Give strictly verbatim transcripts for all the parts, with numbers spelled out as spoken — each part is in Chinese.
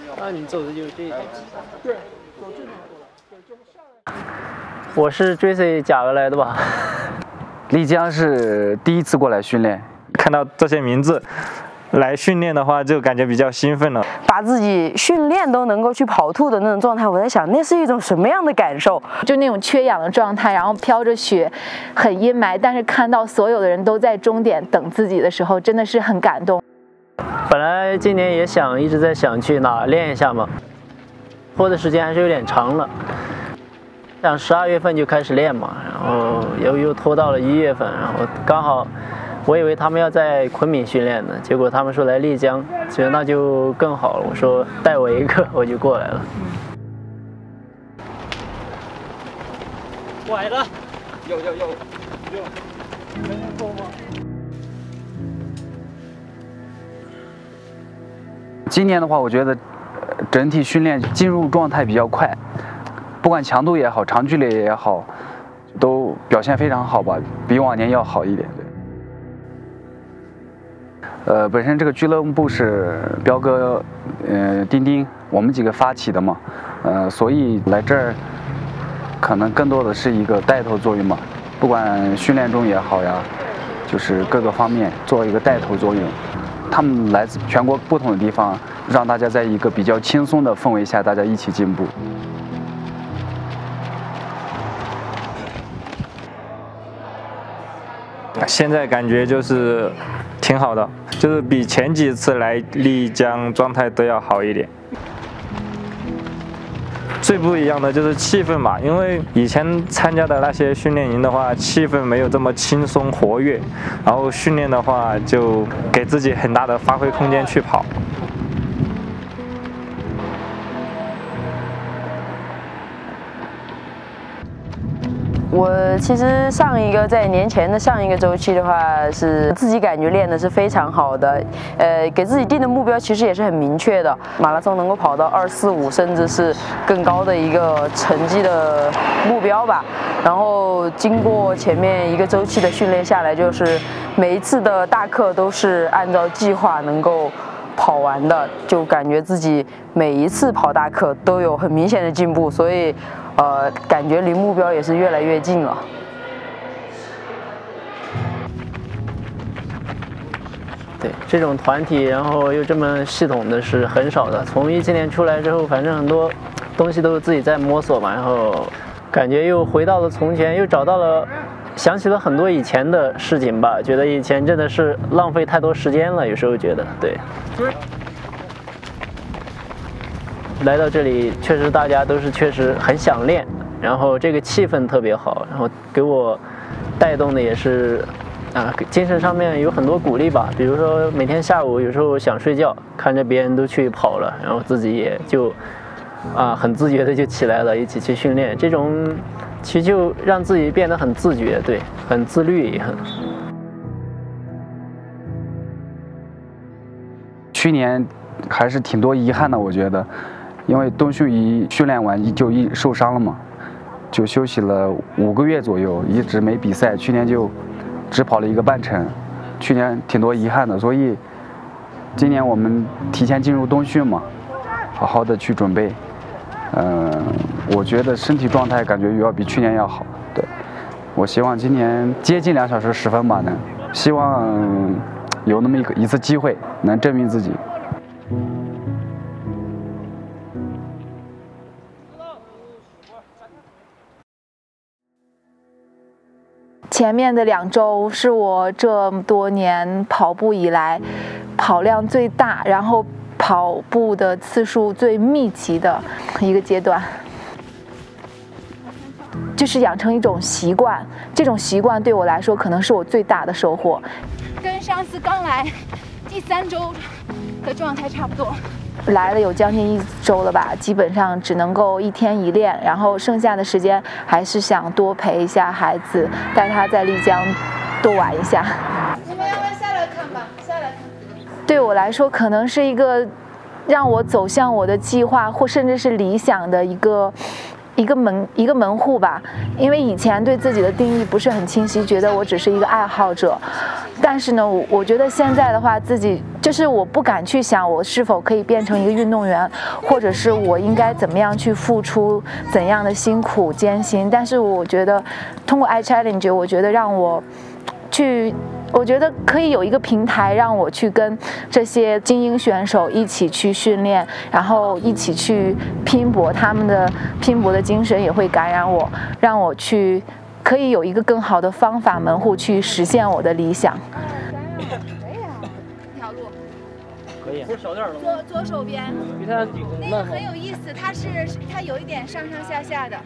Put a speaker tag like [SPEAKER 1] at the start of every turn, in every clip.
[SPEAKER 1] 啊，你走的就是这一条。
[SPEAKER 2] 对，走这条过来。对，就下来。
[SPEAKER 1] 我是追随甲鹅来的吧？
[SPEAKER 3] 丽江是第一次过来训练，
[SPEAKER 4] 看到这些名字。 来训练的话，就感觉比较兴奋了。
[SPEAKER 5] 把自己训练都能够去跑吐的那种状态，我在想，那是一种什么样的感受？
[SPEAKER 6] 就那种缺氧的状态，然后飘着雪，很阴霾，但是看到所有的人都在终点等自己的时候，真的是很感动。
[SPEAKER 1] 本来今年也想一直在想去哪练一下嘛，拖的时间还是有点长了。想十二月份就开始练嘛，然后又又拖到了一月份，然后刚好。 我以为他们要在昆明训练呢，结果他们说来丽江，觉得那就更好了。我说带我一个，我就过来了。拐了，
[SPEAKER 2] 有有有有，能够吗？
[SPEAKER 3] 今年的话，我觉得整体训练进入状态比较快，不管强度也好，长距离也好，都表现非常好吧，比往年要好一点。 呃，本身这个俱乐部是彪哥、呃丁丁我们几个发起的嘛，呃，所以来这儿可能更多的是一个带头作用嘛，不管训练中也好呀，就是各个方面做一个带头作用。他们来自全国不同的地方，让大家在一个比较轻松的氛围下，大家一起进步。
[SPEAKER 4] 现在感觉就是挺好的，就是比前几次来丽江状态都要好一点。最不一样的就是气氛嘛，因为以前参加的那些训练营的话，气氛没有这么轻松活跃，然后训练的话就给自己很大的发挥空间去跑。
[SPEAKER 5] 我其实上一个在年前的上一个周期的话，是自己感觉练的是非常好的，呃，给自己定的目标其实也是很明确的，马拉松能够跑到二四五，甚至是更高的一个成绩的目标吧。然后经过前面一个周期的训练下来，就是每一次的大课都是按照计划能够跑完的，就感觉自己每一次跑大课都有很明显的进步，所以。 呃，感觉离目标也是越来越近了。
[SPEAKER 1] 对，这种团体，然后又这么系统的是很少的。从一七年出来之后，反正很多东西都是自己在摸索嘛，然后感觉又回到了从前，又找到了，想起了很多以前的事情吧。觉得以前真的是浪费太多时间了，有时候觉得对。对 来到这里，确实大家都是确实很想练，然后这个气氛特别好，然后给我带动的也是啊，精神上面有很多鼓励吧。比如说每天下午有时候想睡觉，看着别人都去跑了，然后自己也就啊很自觉的就起来了，一起去训练。这种其实就让自己变得很自觉，对，很自律也很。
[SPEAKER 3] 去年还是挺多遗憾的，我觉得。 因为冬训一训练完就一受伤了嘛，就休息了五个月左右，一直没比赛。去年就只跑了一个半程，去年挺多遗憾的，所以今年我们提前进入冬训嘛，好好的去准备。嗯、呃，我觉得身体状态感觉要比去年要好。对，我希望今年接近两小时十分吧，能希望有那么一个一次机会能证明自己。
[SPEAKER 6] 前面的两周是我这么多年跑步以来跑量最大，然后跑步的次数最密集的一个阶段，就是养成一种习惯。这种习惯对我来说，可能是我最大的收获。
[SPEAKER 7] 跟上次刚来第三周的状态差不多。
[SPEAKER 6] 来了有将近一周了吧，基本上只能够一天一练，然后剩下的时间还是想多陪一下孩子，带他在丽江多玩一下。
[SPEAKER 7] 你们要不要下来看吧？下来看。
[SPEAKER 6] 对我来说，可能是一个让我走向我的计划或甚至是理想的一个一个门一个门户吧。因为以前对自己的定义不是很清晰，觉得我只是一个爱好者。但但是呢，我我觉得现在的话，自己就是我不敢去想我是否可以变成一个运动员，或者是我应该怎么样去付出怎样的辛苦艰辛。但是我觉得通过 Jiaerenjia，我觉得让我去。我觉得可以有一个平台，让我去跟这些精英选手一起去训练，然后一起去拼搏，他们的拼搏的精神也会感染我，让我去可以有一个更好的方法门户去实现我的理想。
[SPEAKER 7] 可以啊，这条路
[SPEAKER 1] 可以。不是小点了吗？
[SPEAKER 7] 左左手边，那个很有意思，它是它有一点上上下下的。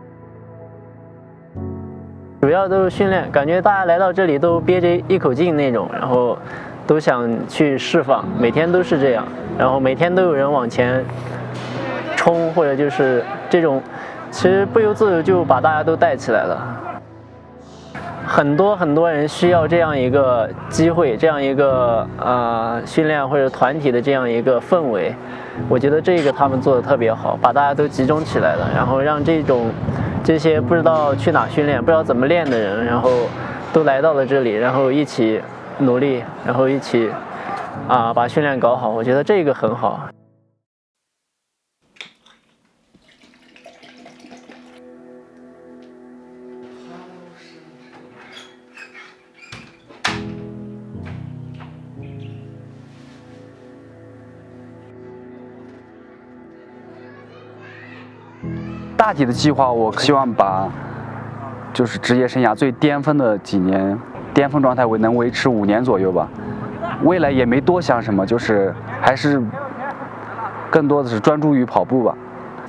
[SPEAKER 1] 主要都是训练，感觉大家来到这里都憋着一口劲那种，然后都想去释放，每天都是这样，然后每天都有人往前冲，或者就是这种，其实不由自主就把大家都带起来了。很多很多人需要这样一个机会，这样一个呃训练或者团体的这样一个氛围，我觉得这个他们做的特别好，把大家都集中起来了，然后让这种。这些不知道去哪训练、不知道怎么练的人，然后都来到了这里，然后一起努力，然后一起啊把训练搞好。我觉得这个很好。
[SPEAKER 3] 大体的计划，我希望把就是职业生涯最巅峰的几年，巅峰状态维能维持五年左右吧。未来也没多想什么，就是还是更多的是专注于跑步吧。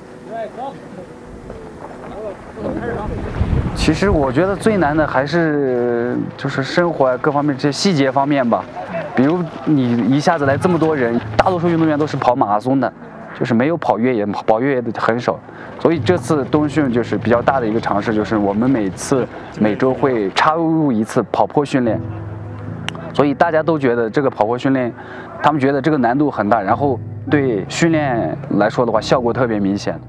[SPEAKER 3] 其实我觉得最难的还是就是生活啊各方面这些细节方面吧。比如你一下子来这么多人，大多数运动员都是跑马拉松的。就是没有跑越野，跑越野的很少，所以这次冬训就是比较大的一个尝试，就是我们每次每周会插入一次跑坡训练，所以大家都觉得这个跑坡训练，他们觉得这个难度很大，然后对训练来说的话，效果特别明显。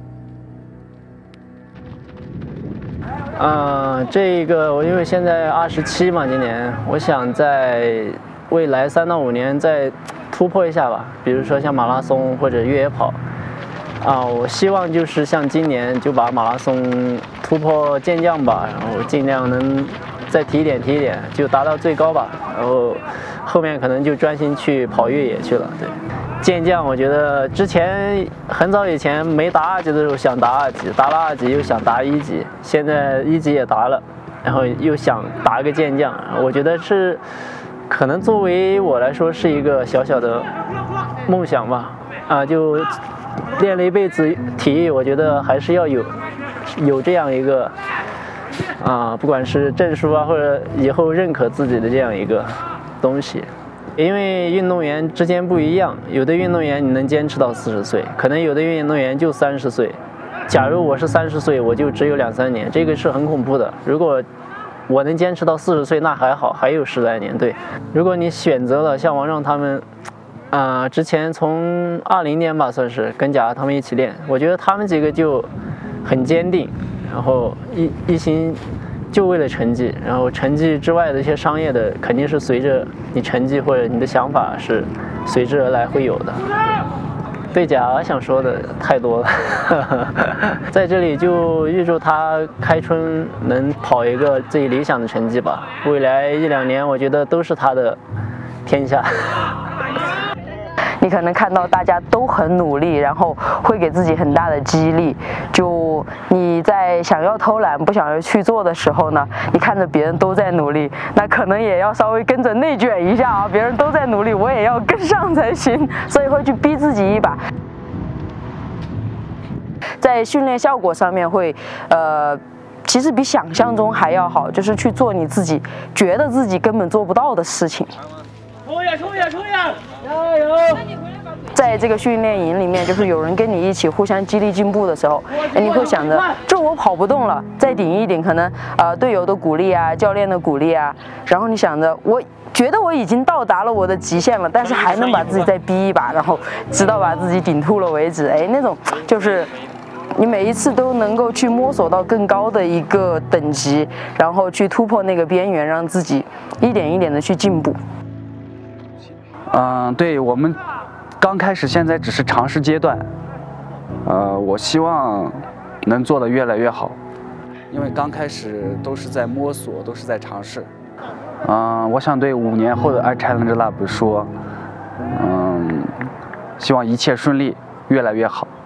[SPEAKER 1] 嗯、呃，这个我因为现在二十七嘛，今年我想在未来三到五年再突破一下吧，比如说像马拉松或者越野跑，啊，我希望就是像今年就把马拉松突破健将吧，然后尽量能再提一点提一点，就达到最高吧，然后后面可能就专心去跑越野去了。对，健将我觉得之前很早以前没达二级的时候想达二级，达了二级又想达一级，现在一级也达了，然后又想达个健将，我觉得是。可能作为我来说是一个小小的梦想吧，啊，就练了一辈子体育，我觉得还是要有有这样一个啊，不管是证书啊，或者以后认可自己的这样一个东西。因为运动员之间不一样，有的运动员你能坚持到四十岁，可能有的运动员就三十岁。假如我是三十岁，我就只有两三年，这个是很恐怖的。如果我能坚持到四十岁，那还好，还有十来年。对，如果你选择了像王壮他们，啊、呃，之前从二零年吧，算是跟贾他们一起练，我觉得他们几个就很坚定，然后一一心就为了成绩，然后成绩之外的一些商业的，肯定是随着你成绩或者你的想法是随之而来会有的。对贾想说的太多了，在这里就预祝他开春能跑一个自己理想的成绩吧。未来一两年，我觉得都是他的天下。
[SPEAKER 5] 你可能看到大家都很努力，然后会给自己很大的激励。就你在想要偷懒不想要去做的时候呢，你看着别人都在努力，那可能也要稍微跟着内卷一下啊，别人都在努力，我也要跟上才行，所以会去逼自己一把。在训练效果上面会，呃，其实比想象中还要好，就是去做你自己觉得自己根本做不到的事情。
[SPEAKER 2] 冲呀冲呀冲呀！加油！
[SPEAKER 5] 在这个训练营里面，就是有人跟你一起互相激励进步的时候，哎，你会想着，这我跑不动了，再顶一顶，可能呃队友的鼓励啊，教练的鼓励啊，然后你想着，我觉得我已经到达了我的极限了，但是还能把自己再逼一把，然后直到把自己顶吐了为止，哎，那种就是你每一次都能够去摸索到更高的一个等级，然后去突破那个边缘，让自己一点一点的去进步。
[SPEAKER 3] 嗯，对，我们刚开始，现在只是尝试阶段。呃，我希望能做得越来越好，因为刚开始都是在摸索，都是在尝试。嗯，我想对五年后的 iChallenge Lab 说，嗯，希望一切顺利，越来越好。